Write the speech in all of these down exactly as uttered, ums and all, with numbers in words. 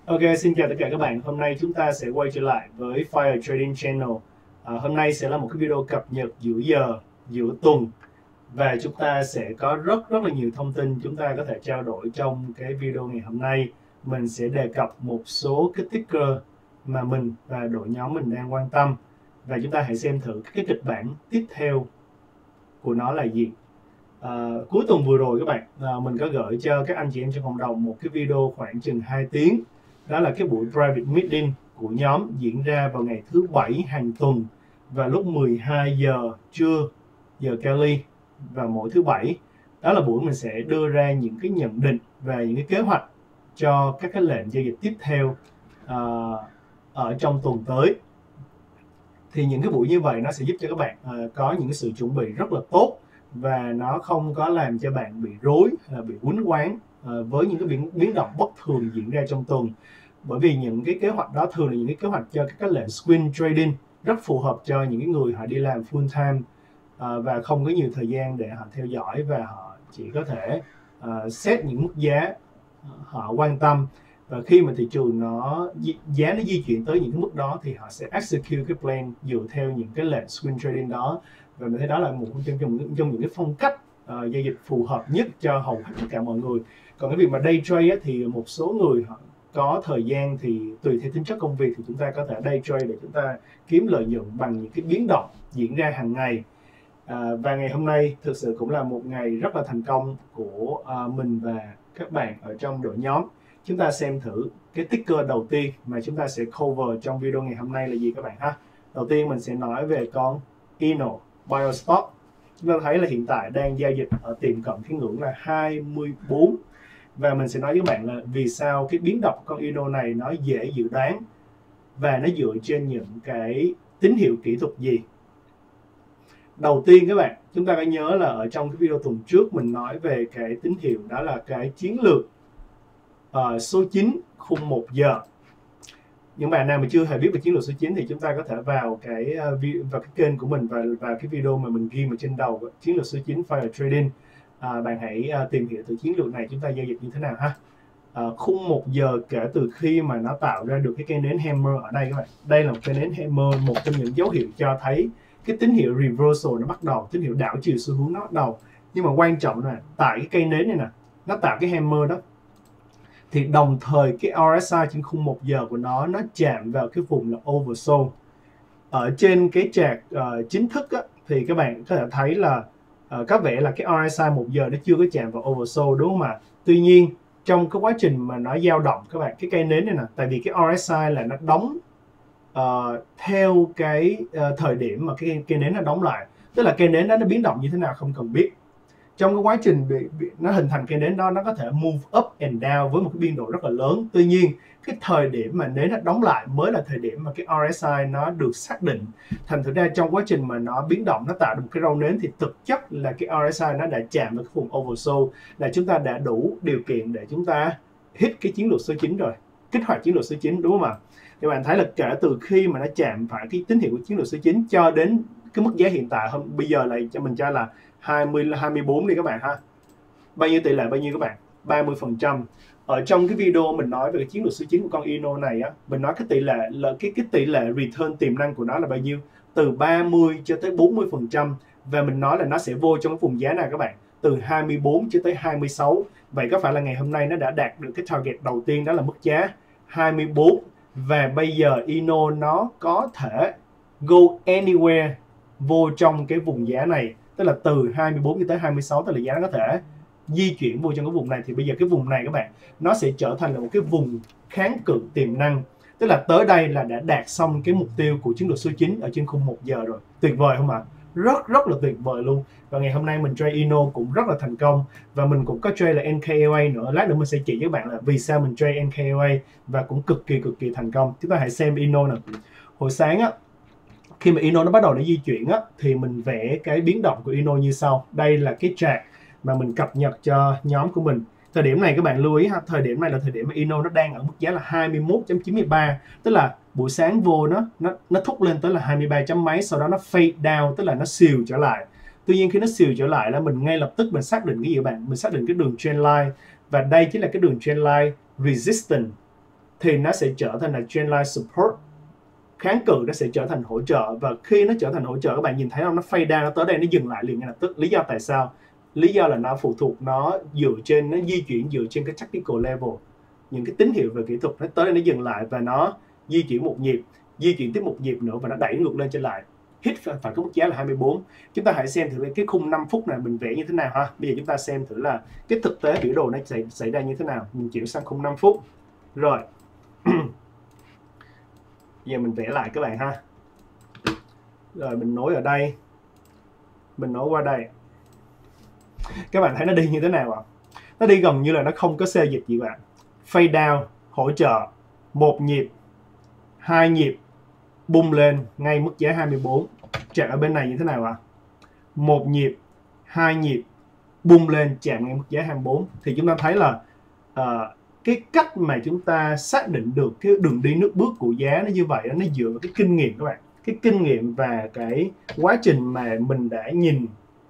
Ok, xin chào tất cả các bạn. Hôm nay chúng ta sẽ quay trở lại với Fire Trading Channel. À, hôm nay sẽ là một cái video cập nhật giữa giờ, giữa tuần, và chúng ta sẽ có rất rất là nhiều thông tin chúng ta có thể trao đổi trong cái video ngày hôm nay. Mình sẽ đề cập một số cái ticker mà mình và đội nhóm mình đang quan tâm, và chúng ta hãy xem thử cái kịch bản tiếp theo của nó là gì. À, cuối tuần vừa rồi các bạn, à, mình có gửi cho các anh chị em trong cộng đồng một cái video khoảng chừng hai tiếng. Đó là cái buổi private meeting của nhóm diễn ra vào ngày thứ bảy hàng tuần và lúc mười hai giờ trưa giờ Cali vào mỗi thứ bảy. Đó là buổi mình sẽ đưa ra những cái nhận định và những cái kế hoạch cho các cái lệnh giao dịch tiếp theo uh, ở trong tuần tới. Thì những cái buổi như vậy nó sẽ giúp cho các bạn uh, có những cái sự chuẩn bị rất là tốt, và nó không có làm cho bạn bị rối, uh, bị uốn quán uh, với những cái biến, biến động bất thường diễn ra trong tuần. Bởi vì những cái kế hoạch đó thường là những cái kế hoạch cho các cái lệnh swing trading, rất phù hợp cho những cái người họ đi làm full time uh, và không có nhiều thời gian để họ theo dõi, và họ chỉ có thể uh, set những mức giá họ quan tâm, và khi mà thị trường nó giá nó di chuyển tới những cái mức đó thì họ sẽ execute cái plan dựa theo những cái lệnh swing trading đó. Và mình thấy đó là một trong, trong, trong những cái phong cách uh, giao dịch phù hợp nhất cho hầu hết tất cả mọi người. Còn cái việc mà day trade á, thì một số người họ có thời gian thì tùy theo tính chất công việc thì chúng ta có thể day trade để chúng ta kiếm lợi nhuận bằng những cái biến động diễn ra hàng ngày. À, và ngày hôm nay thực sự cũng là một ngày rất là thành công của à, mình và các bạn ở trong đội nhóm. Chúng ta xem thử cái ticker đầu tiên mà chúng ta sẽ cover trong video ngày hôm nay là gì các bạn ha. Đầu tiên mình sẽ nói về con i en ô Biostock. Chúng ta thấy là hiện tại đang giao dịch ở tiệm cận cái ngưỡng là hai mươi bốn. Và mình sẽ nói với các bạn là vì sao cái biến động con i en ô này nó dễ dự đoán và nó dựa trên những cái tín hiệu kỹ thuật gì. Đầu tiên các bạn, chúng ta có nhớ là ở trong cái video tuần trước mình nói về cái tín hiệu đó là cái chiến lược uh, số chín khung một giờ. Những bạn nào mà chưa hề biết về chiến lược số chín thì chúng ta có thể vào cái uh, vào cái kênh của mình và vào cái video mà mình ghi ở trên đầu, chiến lược số chín Fire Trading. À, bạn hãy uh, tìm hiểu từ chiến lược này chúng ta giao dịch như thế nào ha. À, khung một giờ kể từ khi mà nó tạo ra được cái cây nến hammer ở đây các bạn. Đây là một cây nến hammer, một trong những dấu hiệu cho thấy cái tín hiệu reversal nó bắt đầu, tín hiệu đảo chiều xu hướng nó bắt đầu. Nhưng mà quan trọng là tại cái cây nến này nè, nó tạo cái hammer đó, thì đồng thời cái rờ ét i trên khung một giờ của nó nó chạm vào cái vùng là oversold. Ở trên cái chart uh, chính thức á, thì các bạn có thể thấy là uh, có vẻ là cái rờ ét i một giờ nó chưa có chạm vào oversold, đúng không ạ? Tuy nhiên trong cái quá trình mà nó dao động các bạn, cái cây nến này nè, tại vì cái rờ ét i là nó đóng uh, theo cái uh, thời điểm mà cái cây nến nó đóng lại, tức là cây nến đó nó biến động như thế nào không cần biết. Trong cái quá trình bị, bị, nó hình thành cây nến đó, nó có thể move up and down với một cái biên độ rất là lớn. Tuy nhiên cái thời điểm mà nến nó đóng lại mới là thời điểm mà cái rờ ét i nó được xác định. Thành thử ra trong quá trình mà nó biến động, nó tạo được một cái râu nến thì thực chất là cái rờ ét i nó đã chạm vào cái vùng oversold, là chúng ta đã đủ điều kiện để chúng ta hit cái chiến lược số chín rồi, kích hoạt chiến lược số chín, đúng không ạ? Thì bạn thấy là kể từ khi mà nó chạm phải cái tín hiệu của chiến lược số chín cho đến cái mức giá hiện tại hôm bây giờ là cho mình cho là hai mươi, hai mươi bốn đi các bạn ha. Bao nhiêu tỷ lệ, bao nhiêu các bạn? ba mươi phần trăm. Ở trong cái video mình nói về cái chiến lược số chín của con i en ô này á, mình nói cái tỷ lệ là cái cái tỷ lệ return tiềm năng của nó là bao nhiêu? Từ ba mươi cho tới bốn mươi phần trăm, và mình nói là nó sẽ vô trong cái vùng giá này các bạn, từ hai mươi bốn cho tới hai mươi sáu. Vậy có phải là ngày hôm nay nó đã đạt được cái target đầu tiên, đó là mức giá hai mươi bốn, và bây giờ i en ô nó có thể go anywhere vô trong cái vùng giá này, tức là từ hai mươi bốn cho tới hai mươi sáu, tức là giá nó có thể di chuyển vô trong cái vùng này. Thì bây giờ cái vùng này các bạn, nó sẽ trở thành là một cái vùng kháng cự tiềm năng, tức là tới đây là đã đạt xong cái mục tiêu của chiến lược số chín ở trên khung một giờ rồi. Tuyệt vời không ạ? Rất rất là tuyệt vời luôn. Và ngày hôm nay mình trade i en ô cũng rất là thành công, và mình cũng có trade là en ca lờ a nữa. Lát nữa mình sẽ chỉ với các bạn là vì sao mình trade en ca lờ a và cũng cực kỳ cực kỳ thành công. Chúng ta hãy xem i en ô nè. Hồi sáng á, khi mà i en ô nó bắt đầu nó di chuyển á, thì mình vẽ cái biến động của i en ô như sau. Đây là cái chart mà mình cập nhật cho nhóm của mình. Thời điểm này các bạn lưu ý ha, thời điểm này là thời điểm mà i en ô nó đang ở mức giá là hai mươi mốt chấm chín mươi ba, tức là buổi sáng vô nó nó nó thúc lên tới là hai mươi ba chấm mấy, sau đó nó fade down, tức là nó xìu trở lại. Tuy nhiên khi nó xìu trở lại là mình ngay lập tức mình xác định cái gì các bạn? Mình xác định cái đường trend line, và đây chính là cái đường trend line resistance thì nó sẽ trở thành là trendline support. Kháng cự nó sẽ trở thành hỗ trợ, và khi nó trở thành hỗ trợ các bạn nhìn thấy không, nó fade down, nó tới đây nó dừng lại liền ngay lập tức. Lý do tại sao? Lý do là nó phụ thuộc, nó dựa trên, nó di chuyển dựa trên cái tactical level, những cái tín hiệu về kỹ thuật. Nó tới đây nó dừng lại và nó di chuyển một nhịp, di chuyển tiếp một nhịp nữa và nó đẩy ngược lên trở lại. Hit phải có mức giá là hai mươi bốn. Chúng ta hãy xem thử cái khung năm phút này mình vẽ như thế nào ha. Bây giờ chúng ta xem thử là cái thực tế biểu đồ nó xảy, xảy ra như thế nào. Mình chuyển sang khung năm phút. Rồi. Giờ mình vẽ lại các bạn ha. Rồi mình nối ở đây. Mình nối qua đây. Các bạn thấy nó đi như thế nào ạ? Nó đi gần như là nó không có xê dịch gì bạn. Fade down, hỗ trợ, một nhịp, hai nhịp, bung lên ngay mức giá hai mươi bốn. Chạm ở bên này như thế nào ạ? Một nhịp, hai nhịp, bung lên chạm ngay mức giá hai mươi bốn. Thì chúng ta thấy là uh, cái cách mà chúng ta xác định được cái đường đi nước bước của giá nó như vậy, nó dựa vào cái kinh nghiệm các bạn. Cái kinh nghiệm và cái quá trình mà mình đã nhìn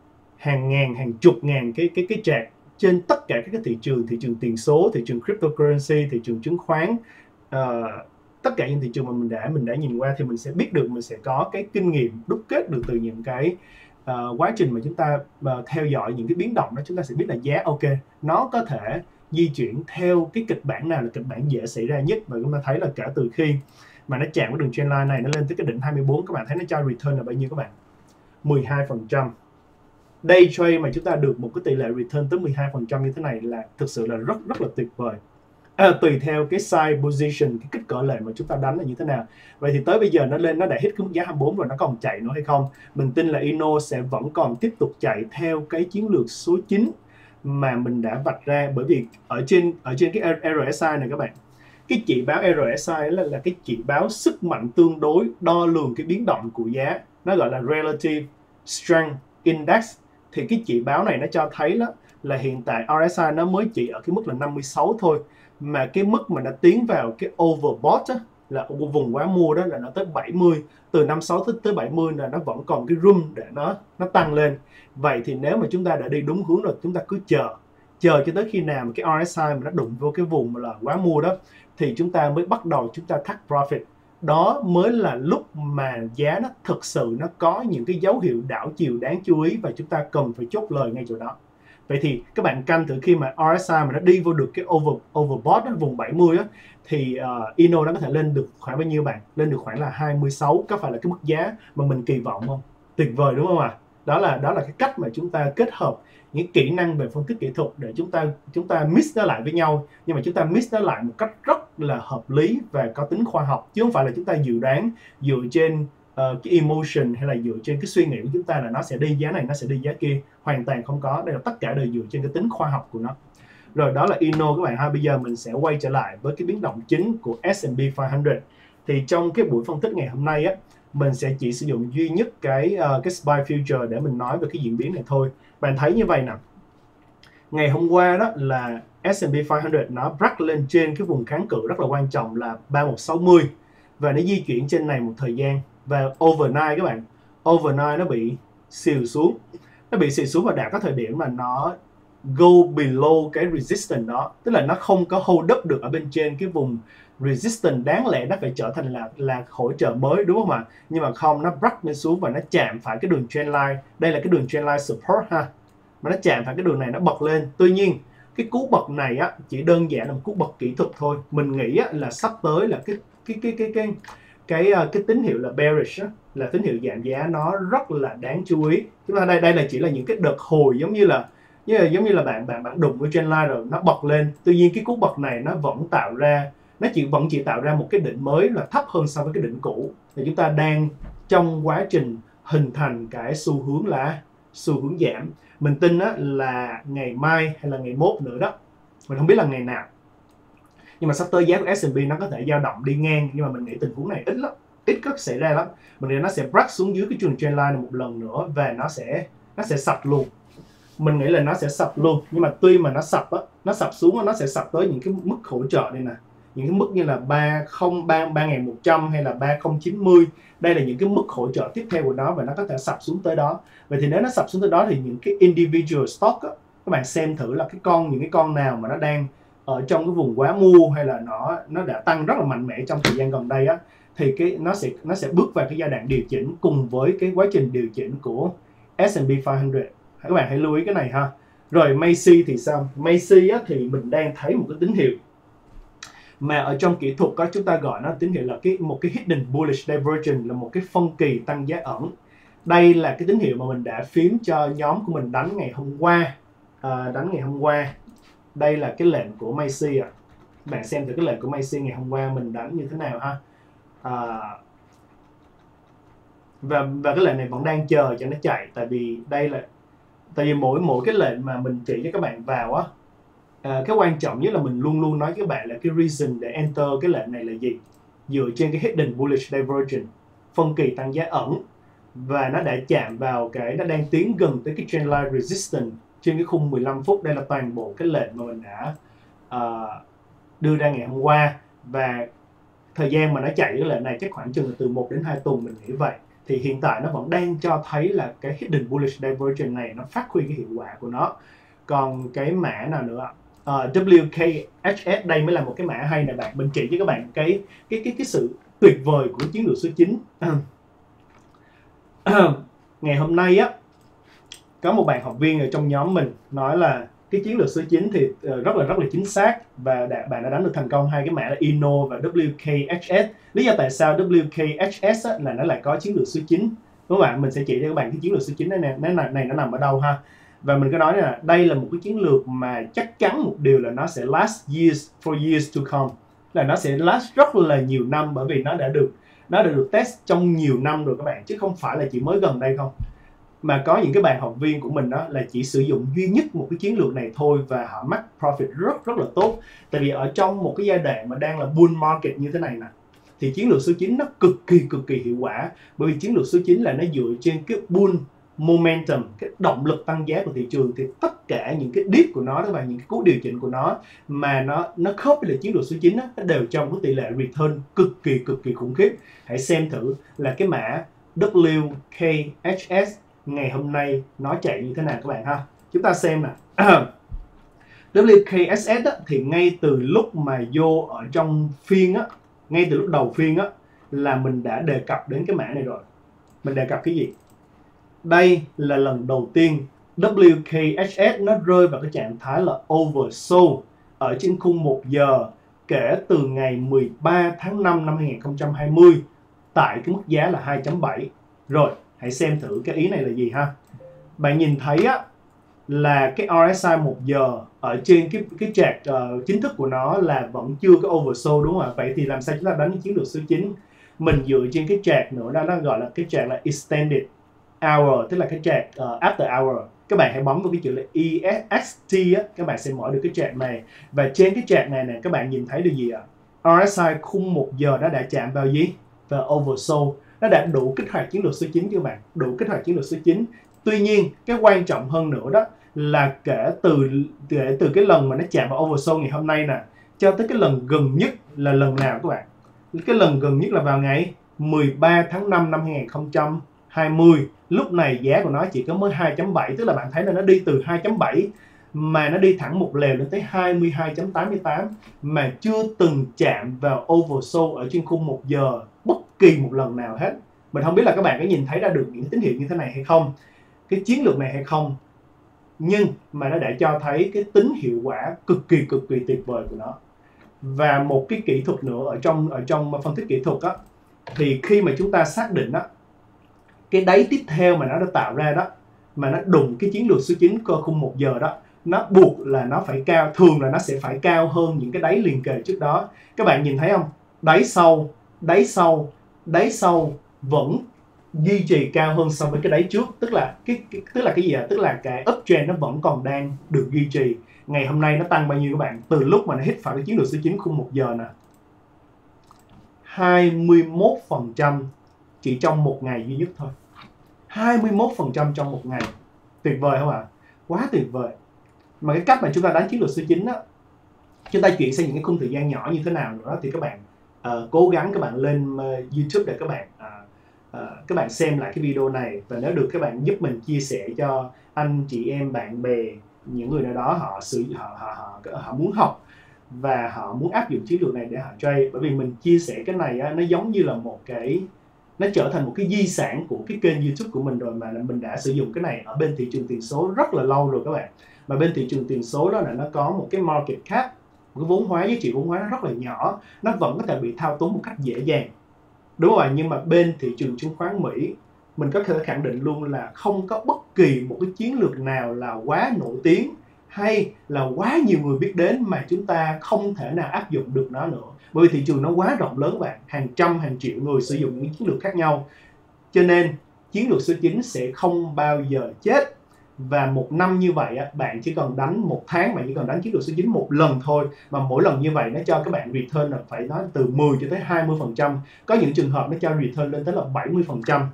hàng ngàn, hàng chục ngàn cái cái cái chart trên tất cả các cái thị trường, thị trường tiền số, thị trường cryptocurrency, thị trường chứng khoán, uh, tất cả những thị trường mà mình đã mình đã nhìn qua, thì mình sẽ biết được, mình sẽ có cái kinh nghiệm đúc kết được từ những cái uh, quá trình mà chúng ta uh, theo dõi những cái biến động đó. Chúng ta sẽ biết là giá ok, nó có thể di chuyển theo cái kịch bản nào là kịch bản dễ xảy ra nhất. Và chúng ta thấy là cả từ khi mà nó chạm cái đường trendline này, nó lên tới cái đỉnh hai mươi bốn, các bạn thấy nó cho return là bao nhiêu các bạn? mười hai phần trăm. Day trade mà chúng ta được một cái tỷ lệ return tới mười hai phần trăm như thế này là thực sự là rất rất là tuyệt vời. À, tùy theo cái size position, cái kích cỡ lệnh mà chúng ta đánh là như thế nào. Vậy thì tới bây giờ nó lên, nó đã hit cái mức giá hai mươi bốn rồi, nó còn chạy nữa hay không? Mình tin là i en ô sẽ vẫn còn tiếp tục chạy theo cái chiến lược số chín mà mình đã vạch ra. Bởi vì ở trên ở trên cái rờ ét i này các bạn, cái chỉ báo rờ ét i là, là cái chỉ báo sức mạnh tương đối đo lường cái biến động của giá, nó gọi là Relative Strength Index. Thì cái chỉ báo này nó cho thấy đó là hiện tại rờ ét i nó mới chỉ ở cái mức là năm mươi sáu thôi, mà cái mức mà nó tiến vào cái overbought á, là vùng quá mua đó là nó tới bảy mươi. Từ năm mươi sáu tới bảy mươi là nó vẫn còn cái room để nó nó tăng lên. Vậy thì nếu mà chúng ta đã đi đúng hướng rồi, chúng ta cứ chờ chờ cho tới khi nào mà cái rờ ét i mà nó đụng vô cái vùng mà là quá mua đó, thì chúng ta mới bắt đầu chúng ta take profit. Đó mới là lúc mà giá nó thực sự nó có những cái dấu hiệu đảo chiều đáng chú ý, và chúng ta cần phải chốt lời ngay chỗ đó. Vậy thì các bạn canh thử khi mà rờ ét i mà nó đi vô được cái over overbought đó, vùng bảy mươi á, thì uh, i en ô nó có thể lên được khoảng bao nhiêu bạn? Lên được khoảng là hai mươi sáu. Có phải là cái mức giá mà mình kỳ vọng không? Tuyệt vời đúng không ạ? À? Đó là đó là cái cách mà chúng ta kết hợp những kỹ năng về phân tích kỹ thuật để chúng ta chúng ta mix nó lại với nhau, nhưng mà chúng ta mix nó lại một cách rất là hợp lý và có tính khoa học, chứ không phải là chúng ta dự đoán dựa trên uh, cái emotion hay là dựa trên cái suy nghĩ của chúng ta là nó sẽ đi giá này, nó sẽ đi giá kia. Hoàn toàn không có. Đây là tất cả đều dựa trên cái tính khoa học của nó. Rồi đó là i en ô các bạn ha. Bây giờ mình sẽ quay trở lại với cái biến động chính của ét and pê năm trăm. Thì trong cái buổi phân tích ngày hôm nay á, mình sẽ chỉ sử dụng duy nhất cái uh, cái SPY Future để mình nói về cái diễn biến này thôi. Bạn thấy như vậy nè. Ngày hôm qua đó là ét and pê năm trăm nó break lên trên cái vùng kháng cự rất là quan trọng là ba nghìn một trăm sáu mươi, và nó di chuyển trên này một thời gian, và overnight các bạn, overnight nó bị xìu xuống. Nó bị xìu xuống và đạt cái thời điểm mà nó go below cái resistance đó, tức là nó không có hold up được ở bên trên cái vùng resistance, đáng lẽ nó phải trở thành là là hỗ trợ mới đúng không ạ? Nhưng mà không, nó break lên xuống và nó chạm phải cái đường trendline. Đây là cái đường trendline support ha, mà nó chạm phải cái đường này, nó bật lên. Tuy nhiên cái cú bật này á chỉ đơn giản là một cú bật kỹ thuật thôi. Mình nghĩ á, là sắp tới là cái cái cái cái cái cái cái, cái tín hiệu là bearish á, là tín hiệu giảm giá, nó rất là đáng chú ý. Chúng ta đây đây là chỉ là những cái đợt hồi, giống như là như là, giống như là bạn bạn bạn đụng với trendline rồi nó bật lên. Tuy nhiên cái cú bật này nó vẫn tạo ra, nó chỉ vẫn chỉ tạo ra một cái đỉnh mới là thấp hơn so với cái đỉnh cũ. Thì chúng ta đang trong quá trình hình thành cái xu hướng là xu hướng giảm. Mình tin á, là ngày mai hay là ngày mốt nữa đó, mình không biết là ngày nào, nhưng mà sắp tới giá của ét and pê nó có thể dao động đi ngang, nhưng mà mình nghĩ tình huống này ít lắm, ít có xảy ra lắm. Mình nghĩ nó sẽ break xuống dưới cái trường trendline này một lần nữa và nó sẽ nó sẽ sập luôn. Mình nghĩ là nó sẽ sập luôn, nhưng mà tuy mà nó sập á, nó sập xuống á, nó sẽ sập tới những cái mức hỗ trợ đây nè, những cái mức như là ba không ba ba nghìn một trăm hay là ba không chín mươi. Đây là những cái mức hỗ trợ tiếp theo của nó, và nó có thể sập xuống tới đó. Vậy thì nếu nó sập xuống tới đó thì những cái individual stock á, các bạn xem thử là cái con những cái con nào mà nó đang ở trong cái vùng quá mua hay là nó nó đã tăng rất là mạnh mẽ trong thời gian gần đây á, thì cái nó sẽ nó sẽ bước vào cái giai đoạn điều chỉnh cùng với cái quá trình điều chỉnh của S and P năm trăm. Các bạn hãy lưu ý cái này ha. Rồi Macy thì sao? Macy á, thì mình đang thấy một cái tín hiệu mà ở trong kỹ thuật có chúng ta gọi nó tín hiệu là cái một cái hidden bullish divergence, là một cái phân kỳ tăng giá ẩn. Đây là cái tín hiệu mà mình đã phím cho nhóm của mình đánh ngày hôm qua, à, đánh ngày hôm qua. Đây là cái lệnh của Macy à. Bạn xem thử cái lệnh của Macy ngày hôm qua mình đánh như thế nào ha. À, và và cái lệnh này vẫn đang chờ cho nó chạy, tại vì đây là tại vì mỗi mỗi cái lệnh mà mình chỉ cho các bạn vào á, à, cái quan trọng nhất là mình luôn luôn nói với các bạn là cái reason để enter cái lệnh này là gì, dựa trên cái hidden bullish divergence, phân kỳ tăng giá ẩn, và nó đã chạm vào cái, nó đang tiến gần tới cái trendline resistance trên cái khung mười lăm phút. Đây là toàn bộ cái lệnh mà mình đã uh, đưa ra ngày hôm qua, và thời gian mà nó chạy cái lệnh này chắc khoảng chừng từ một đến hai tuần mình nghĩ vậy. Thì hiện tại nó vẫn đang cho thấy là cái hidden bullish divergence này nó phát huy cái hiệu quả của nó. Còn cái mã nào nữa ạ? Uh, W K H S đây mới là một cái mã hay nè bạn. Mình chỉ cho các bạn cái cái cái cái sự tuyệt vời của chiến lược số chín. Ngày hôm nay á, có một bạn học viên ở trong nhóm mình nói là cái chiến lược số chín thì rất là rất là chính xác, và đã, bạn đã đánh được thành công hai cái mã là I N O và W K H S. Lý do tại sao W K H S á, là nó lại có chiến lược số chín. Các bạn, mình sẽ chỉ cho các bạn cái chiến lược số chín này nè, nó này nó nằm ở đâu ha. Và mình có nói là đây là một cái chiến lược mà chắc chắn một điều là nó sẽ last years for years to come, là nó sẽ last rất là nhiều năm, bởi vì nó đã được nó đã được test trong nhiều năm rồi các bạn, chứ không phải là chỉ mới gần đây không. Mà có những cái bạn học viên của mình đó là chỉ sử dụng duy nhất một cái chiến lược này thôi và họ mắc profit rất rất là tốt. Tại vì ở trong một cái giai đoạn mà đang là bull market như thế này nè, thì chiến lược số chín nó cực kỳ cực kỳ hiệu quả, bởi vì chiến lược số chín là nó dựa trên cái bull momentum, cái động lực tăng giá của thị trường. Thì tất cả những cái dip của nó và những cái cú điều chỉnh của nó mà nó nó khớp với chiến lược số chín đó, nó đều trong cái tỷ lệ return cực kỳ cực kỳ khủng khiếp. Hãy xem thử là cái mã W K H S ngày hôm nay nó chạy như thế nào các bạn ha. Chúng ta xem nè. W K H S á, thì ngay từ lúc mà vô ở trong phiên á, ngay từ lúc đầu phiên á, là mình đã đề cập đến cái mã này rồi. Mình đề cập cái gì? Đây là lần đầu tiên W K H S nó rơi vào cái trạng thái là oversold ở trên khung một giờ kể từ ngày mười ba tháng năm năm hai nghìn không trăm hai mươi tại cái mức giá là hai chấm bảy. Rồi, hãy xem thử cái ý này là gì ha. Bạn nhìn thấy á, là cái R S I một giờ ở trên cái cái chart uh, chính thức của nó là vẫn chưa có oversold, đúng không ạ? Vậy thì làm sao chúng ta đánh cái chiến lược số chín? Mình dựa trên cái chart nữa đó, nó gọi là cái chart là extended hour, tức là cái chart uh, after hour. Các bạn hãy bấm vào cái chữ là E X T á, các bạn sẽ mở được cái chart này. Và trên cái chart này nè, các bạn nhìn thấy được gì ạ? R S I khung một giờ nó đã chạm vào gì? Vào oversold. Nó đã đủ kích hoạt chiến lược số chín cho bạn, đủ kích hoạt chiến lược số chín. Tuy nhiên, cái quan trọng hơn nữa đó là kể từ kể từ cái lần mà nó chạm vào oversold ngày hôm nay nè, cho tới cái lần gần nhất là lần nào các bạn? Cái lần gần nhất là vào ngày mười ba tháng năm năm hai nghìn không trăm hai mươi. Lúc này giá của nó chỉ có mới hai chấm bảy, tức là bạn thấy là nó đi từ hai chấm bảy mà nó đi thẳng một lèo lên tới hai mươi hai chấm tám mươi tám, mà chưa từng chạm vào oversold ở trên khung một giờ bất kỳ một lần nào hết. Mình không biết là các bạn có nhìn thấy ra được những tín hiệu như thế này hay không, cái chiến lược này hay không, nhưng mà nó đã cho thấy cái tính hiệu quả cực kỳ cực kỳ tuyệt vời của nó. Và một cái kỹ thuật nữa ở trong ở trong phân tích kỹ thuật á, thì khi mà chúng ta xác định á, cái đáy tiếp theo mà nó đã tạo ra đó, mà nó đụng cái chiến lược số chín cơ khung một giờ đó, nó buộc là nó phải cao, thường là nó sẽ phải cao hơn những cái đáy liền kề trước đó. Các bạn nhìn thấy không? Đáy sâu, đáy sâu, đáy sâu vẫn duy trì cao hơn so với cái đáy trước, tức là cái, cái tức là cái gì ạ? À? Tức là cái uptrend nó vẫn còn đang được duy trì. Ngày hôm nay nó tăng bao nhiêu các bạn? Từ lúc mà nó hit phải cái chiến lược số chín khung một giờ nè, hai mươi mốt phần trăm chỉ trong một ngày duy nhất thôi. hai mươi mốt phần trăm trong một ngày. Tuyệt vời không ạ? À? Quá tuyệt vời. Mà cái cách mà chúng ta đánh chiến lược số chín á, chúng ta chuyển sang những cái khung thời gian nhỏ như thế nào nữa thì các bạn uh, cố gắng các bạn lên uh, YouTube để các bạn uh, uh, các bạn xem lại cái video này, và nếu được các bạn giúp mình chia sẻ cho anh chị em bạn bè, những người nào đó họ sử họ họ họ, họ muốn học và họ muốn áp dụng chiến lược này để họ trade. Bởi vì mình chia sẻ cái này á, nó giống như là một cái, nó trở thành một cái di sản của cái kênh YouTube của mình rồi, mà là mình đã sử dụng cái này ở bên thị trường tiền số rất là lâu rồi các bạn. Mà bên thị trường tiền số đó là nó có một cái market cap, một cái vốn hóa, giá trị vốn hóa nó rất là nhỏ, nó vẫn có thể bị thao túng một cách dễ dàng, đúng rồi. Nhưng mà bên thị trường chứng khoán Mỹ, mình có thể khẳng định luôn là không có bất kỳ một cái chiến lược nào là quá nổi tiếng hay là quá nhiều người biết đến mà chúng ta không thể nào áp dụng được nó nữa. Bởi vì thị trường nó quá rộng lớn bạn, hàng trăm hàng triệu người sử dụng những chiến lược khác nhau. Cho nên chiến lược số chín sẽ không bao giờ chết. Và một năm như vậy bạn chỉ cần đánh một tháng, bạn chỉ cần đánh chiến lược số chín một lần thôi, mà mỗi lần như vậy nó cho các bạn return là phải nói từ mười cho tới hai mươi phần trăm, có những trường hợp nó cho return lên tới là bảy mươi phần trăm.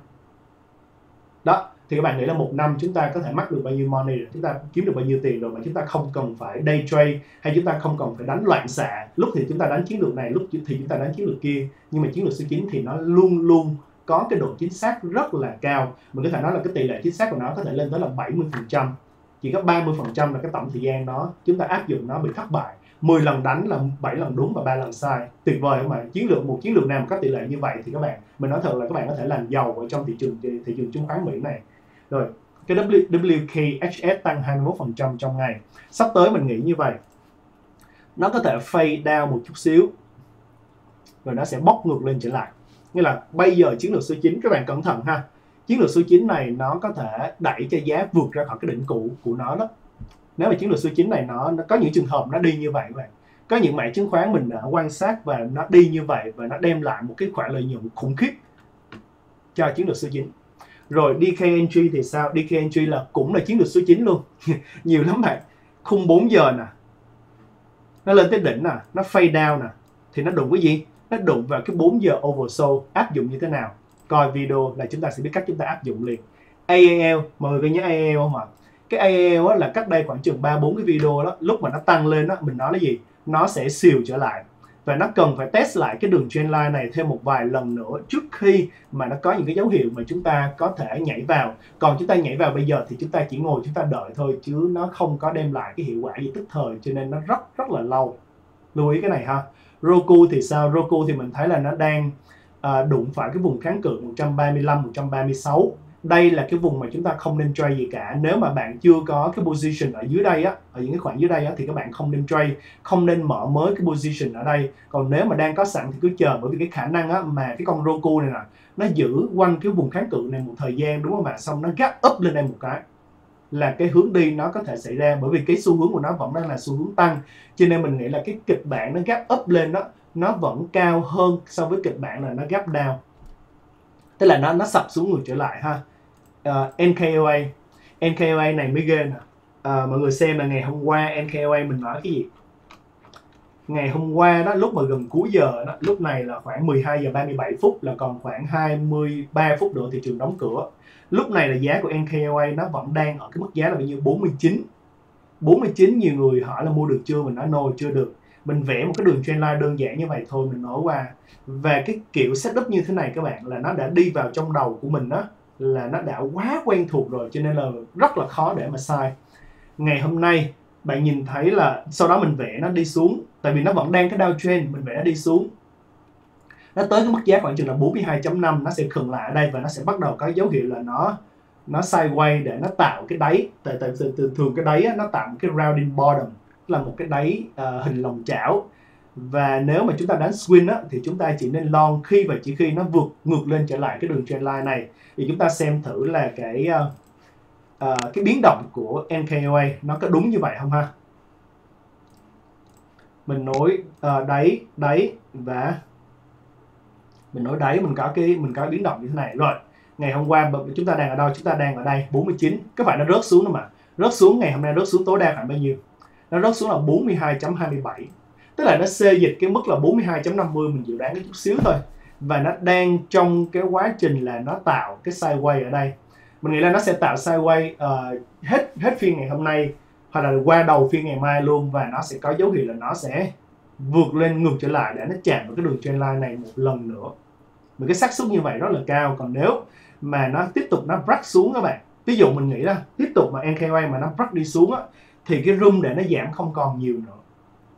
Đó, thì các bạn nghĩ là một năm chúng ta có thể mắc được bao nhiêu money rồi, chúng ta kiếm được bao nhiêu tiền rồi mà chúng ta không cần phải day trade, hay chúng ta không cần phải đánh loạn xạ. Lúc thì chúng ta đánh chiến lược này, lúc thì chúng ta đánh chiến lược kia, nhưng mà chiến lược số chín thì nó luôn luôn có cái độ chính xác rất là cao. Mình có thể nói là cái tỷ lệ chính xác của nó có thể lên tới là bảy mươi phần trăm. Chỉ có ba mươi phần trăm là cái tổng thời gian đó chúng ta áp dụng nó bị thất bại. mười lần đánh là bảy lần đúng và ba lần sai. Tuyệt vời không ạ? Chiến lược một chiến lược nào mà có tỷ lệ như vậy thì các bạn, mình nói thật là các bạn có thể làm giàu ở trong thị trường thị trường chứng khoán Mỹ này. Rồi, cái W K H S tăng hai mươi mốt phần trăm trong ngày. Sắp tới mình nghĩ như vậy, nó có thể fade down một chút xíu rồi nó sẽ bóc ngược lên trở lại. Nghĩa là bây giờ chiến lược số chín, các bạn cẩn thận ha, chiến lược số chín này nó có thể đẩy cho giá vượt ra khỏi cái đỉnh cũ của nó đó. Nếu mà chiến lược số chín này nó, nó có những trường hợp nó đi như vậy các bạn. Có những mã chứng khoán mình đã quan sát và nó đi như vậy và nó đem lại một cái khoản lợi nhuận khủng khiếp cho chiến lược số chín. Rồi D K entry thì sao? D K entry là cũng là chiến lược số chín luôn. Nhiều lắm bạn. Khung bốn giờ nè, nó lên tới đỉnh nè, nó fade down nè, thì nó đụng cái gì? Nó đụng vào cái bốn giờ oversold. Áp dụng như thế nào? Coi video là chúng ta sẽ biết cách chúng ta áp dụng liền. A A L, mọi người có nhớ A A L không ạ? Cái A A L là cách đây khoảng chừng ba bốn cái video đó, lúc mà nó tăng lên đó, mình nói là gì? Nó sẽ xìu trở lại. Và nó cần phải test lại cái đường trendline này thêm một vài lần nữa trước khi mà nó có những cái dấu hiệu mà chúng ta có thể nhảy vào. Còn chúng ta nhảy vào bây giờ thì chúng ta chỉ ngồi chúng ta đợi thôi, chứ nó không có đem lại cái hiệu quả gì tức thời, cho nên nó rất rất là lâu. Lưu ý cái này ha. Roku thì sao? Roku thì mình thấy là nó đang à, đụng phải cái vùng kháng cự một trăm ba mươi lăm, một trăm ba mươi sáu. Đây là cái vùng mà chúng ta không nên trade gì cả. Nếu mà bạn chưa có cái position ở dưới đây á, ở những cái khoảng dưới đây á, thì các bạn không nên trade, không nên mở mới cái position ở đây. Còn nếu mà đang có sẵn thì cứ chờ, bởi vì cái khả năng á, mà cái con Roku này nè, nó giữ quanh cái vùng kháng cự này một thời gian, đúng không ạ? Xong nó gap up lên đây một cái là cái hướng đi nó có thể xảy ra, bởi vì cái xu hướng của nó vẫn đang là xu hướng tăng, cho nên mình nghĩ là cái kịch bản nó gap up lên đó nó vẫn cao hơn so với kịch bản là nó gap down, tức là nó nó sập xuống ngược trở lại ha. uh, N K O A N K O A này mới ghê nè. Uh, mọi người xem là ngày hôm qua N K O A mình nói cái gì? Ngày hôm qua đó, lúc mà gần cuối giờ đó, lúc này là khoảng mười hai giờ ba mươi bảy phút, là còn khoảng hai mươi ba phút nữa thị trường đóng cửa. Lúc này là giá của N K O A nó vẫn đang ở cái mức giá là bao nhiêu? bốn mươi chín. bốn mươi chín, nhiều người hỏi là mua được chưa? Mình nói no, chưa được. Mình vẽ một cái đường trendline đơn giản như vậy thôi, mình nói qua. Và cái kiểu setup như thế này các bạn, là nó đã đi vào trong đầu của mình đó, là nó đã quá quen thuộc rồi, cho nên là rất là khó để mà sai. Ngày hôm nay bạn nhìn thấy là sau đó mình vẽ nó đi xuống, tại vì nó vẫn đang cái downtrend, mình vẽ nó đi xuống, nó tới cái mức giá khoảng chừng là bốn mươi hai chấm năm, nó sẽ khựng lại ở đây và nó sẽ bắt đầu có dấu hiệu là nó nó sideways để nó tạo cái đáy. Tại tại thường cái đáy á, nó tạo một cái rounding bottom, là một cái đáy uh, hình lòng chảo. Và nếu mà chúng ta đánh swing á, thì chúng ta chỉ nên long khi và chỉ khi nó vượt ngược lên trở lại cái đường trendline này. Thì chúng ta xem thử là cái uh, uh, cái biến động của N K O A nó có đúng như vậy không ha. Mình nối uh, đáy đáy và mình nối đáy, mình có cái mình có cái biến động như thế này. Rồi ngày hôm qua chúng ta đang ở đâu? Chúng ta đang ở đây bốn mươi chín. Các bạn nó rớt xuống đó mà, rớt xuống ngày hôm nay rớt xuống tối đa khoảng bao nhiêu? Nó rớt xuống là bốn mươi hai chấm hai mươi bảy, tức là nó xê dịch cái mức là bốn mươi hai chấm năm mươi, mình dự đoán cái chút xíu thôi. Và nó đang trong cái quá trình là nó tạo cái sideways ở đây. Mình nghĩ là nó sẽ tạo sideways uh, hết hết phiên ngày hôm nay, hoặc là qua đầu phiên ngày mai luôn, và nó sẽ có dấu hiệu là nó sẽ vượt lên ngược trở lại để nó chạm vào cái đường trendline này một lần nữa. Mà cái xác suất như vậy rất là cao. Còn nếu mà nó tiếp tục nó break xuống các bạn, ví dụ mình nghĩ là tiếp tục mà N K O A mà nó break đi xuống á, thì cái room để nó giảm không còn nhiều nữa.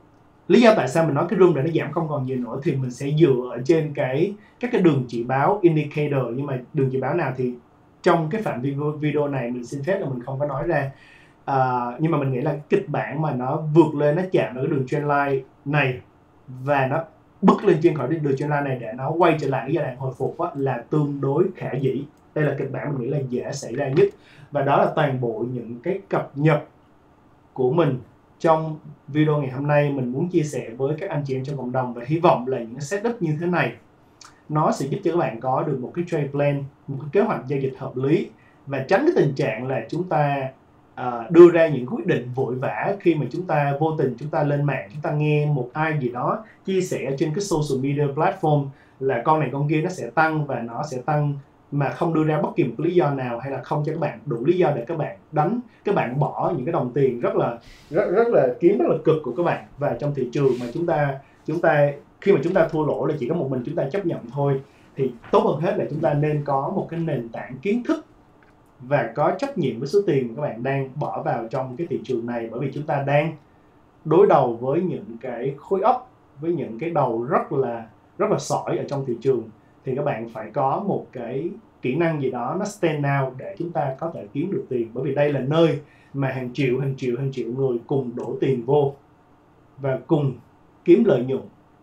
Lý do tại sao mình nói cái room này nó giảm không còn nhiều nữa thì mình sẽ dựa ở trên cái các cái đường chỉ báo indicator, nhưng mà đường chỉ báo nào thì trong cái phạm vi video này mình xin phép là mình không có nói ra. À, nhưng mà mình nghĩ là kịch bản mà nó vượt lên, nó chạm ở cái đường trendline này và nó bứt lên trên khỏi đường trendline này để nó quay trở lại cái giai đoạn hồi phục á, là tương đối khả dĩ. Đây là kịch bản mình nghĩ là dễ xảy ra nhất, và đó là toàn bộ những cái cập nhật của mình trong video ngày hôm nay. Mình muốn chia sẻ với các anh chị em trong cộng đồng, và hy vọng là những setup như thế này nó sẽ giúp cho các bạn có được một cái trade plan, một cái kế hoạch giao dịch hợp lý, và tránh cái tình trạng là chúng ta uh, đưa ra những quyết định vội vã khi mà chúng ta vô tình chúng ta lên mạng, chúng ta nghe một ai gì đó chia sẻ trên cái social media platform là con này con kia nó sẽ tăng và nó sẽ tăng, mà không đưa ra bất kỳ một lý do nào, hay là không cho các bạn đủ lý do để các bạn đánh, các bạn bỏ những cái đồng tiền rất là rất rất là kiếm rất là cực của các bạn vào trong thị trường mà chúng ta chúng ta khi mà chúng ta thua lỗ là chỉ có một mình chúng ta chấp nhận thôi. Thì tốt hơn hết là chúng ta nên có một cái nền tảng kiến thức và có trách nhiệm với số tiền mà các bạn đang bỏ vào trong cái thị trường này, bởi vì chúng ta đang đối đầu với những cái khối óc, với những cái đầu rất là rất là sỏi ở trong thị trường. Thì các bạn phải có một cái kỹ năng gì đó nó stand out để chúng ta có thể kiếm được tiền, bởi vì đây là nơi mà hàng triệu hàng triệu hàng triệu người cùng đổ tiền vô và cùng kiếm lợi nhuận.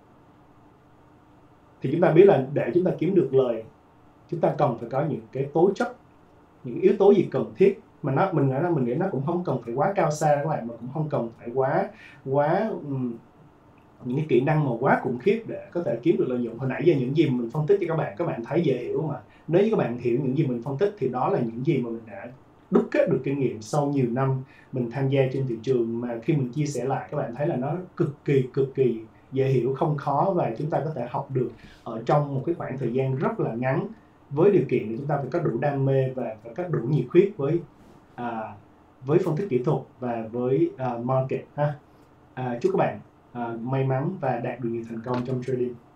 Thì chúng ta biết là để chúng ta kiếm được lời, chúng ta cần phải có những cái tố chất, những yếu tố gì cần thiết mà nó mình nghĩ là mình nghĩ nó cũng không cần phải quá cao xa các bạn, mà cũng không cần phải quá quá um, những cái kỹ năng mà quá khủng khiếp để có thể kiếm được lợi nhuận. Hồi nãy giờ những gì mình phân tích cho các bạn, các bạn thấy dễ hiểu mà. Nếu như các bạn hiểu những gì mình phân tích thì đó là những gì mà mình đã đúc kết được kinh nghiệm sau nhiều năm mình tham gia trên thị trường, mà khi mình chia sẻ lại các bạn thấy là nó cực kỳ cực kỳ dễ hiểu, không khó, và chúng ta có thể học được ở trong một cái khoảng thời gian rất là ngắn, với điều kiện là chúng ta phải có đủ đam mê và phải có đủ nhiệt huyết với à, với phân tích kỹ thuật và với uh, market ha. À, chúc các bạn uh, may mắn và đạt được nhiều thành công trong trading.